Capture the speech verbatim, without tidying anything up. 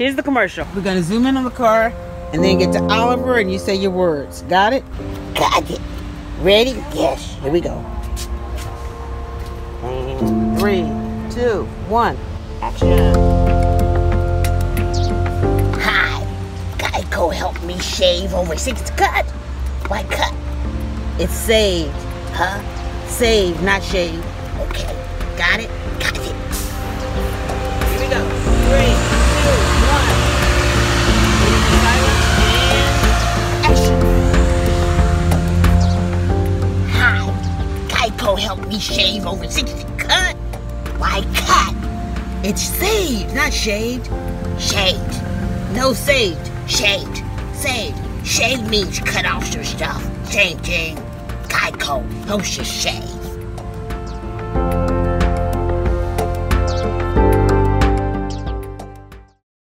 Here's the commercial. We're gonna zoom in on the car and then get to Oliver and you say your words. Got it? Got it. Ready? Yes. Here we go. And three, two, one, action. Hi. Geico helped me shave over six cut. Why cut? It's saved. Huh? Saved, not shaved. Okay. Got it? Got it. Here we go. Three, two, one. Action. Hi. Geico helped me shave over sixty cut. Why cut? It's saved, not shaved. Shaved. No, saved. Shaved. Saved. Shaved means cut off your stuff. Same thing. Geico helps you shave.